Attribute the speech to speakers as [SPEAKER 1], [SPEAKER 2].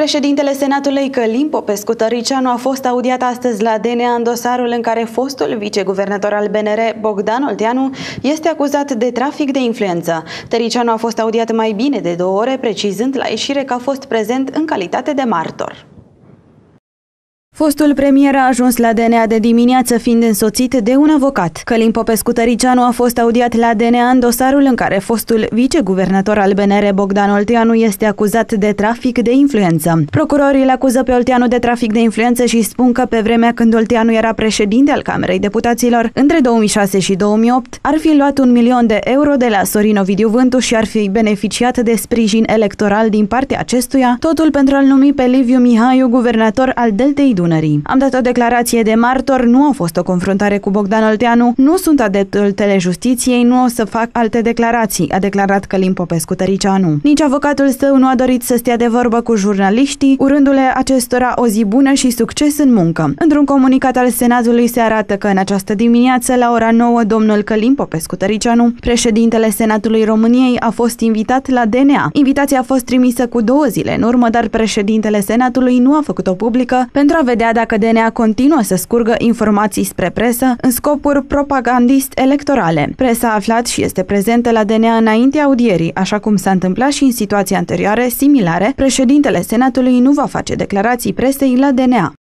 [SPEAKER 1] Președintele Senatului Călin Popescu-Tăricianu a fost audiat astăzi la DNA în dosarul în care fostul viceguvernator al BNR, Bogdan Olteanu, este acuzat de trafic de influență. Tăricianu a fost audiat mai bine de 2 ore, precizând la ieșire că a fost prezent în calitate de martor. Fostul premier a ajuns la DNA de dimineață fiind însoțit de un avocat. Călin Popescu-Tăricianu a fost audiat la DNA în dosarul în care fostul viceguvernator al BNR, Bogdan Olteanu, este acuzat de trafic de influență. Procurorii îl acuză pe Olteanu de trafic de influență și spun că pe vremea când Olteanu era președinte al Camerei Deputaților, între 2006 și 2008, ar fi luat 1 milion de euro de la Sorin Ovidiu Vântu și ar fi beneficiat de sprijin electoral din partea acestuia, totul pentru a-l numi pe Liviu Mihaiu guvernator al Deltei Dunării. Am dat o declarație de martor, nu a fost o confruntare cu Bogdan Olteanu, nu sunt adeptul telejustiției, nu o să fac alte declarații, a declarat Călin Popescu-Tăricianu. Nici avocatul său nu a dorit să stea de vorbă cu jurnaliștii, urându-le acestora o zi bună și succes în muncă. Într-un comunicat al Senatului se arată că în această dimineață, la ora 9, domnul Călin Popescu-Tăricianu, președintele Senatului României, a fost invitat la DNA. Invitația a fost trimisă cu 2 zile în urmă, dar președintele Senatului nu a făcut-o publică pentru a vedea dacă DNA continuă să scurgă informații spre presă în scopuri propagandist-electorale. Presa a aflat și este prezentă la DNA înaintea audierii, așa cum s-a întâmplat și în situații anterioare similare. Președintele Senatului nu va face declarații presei la DNA.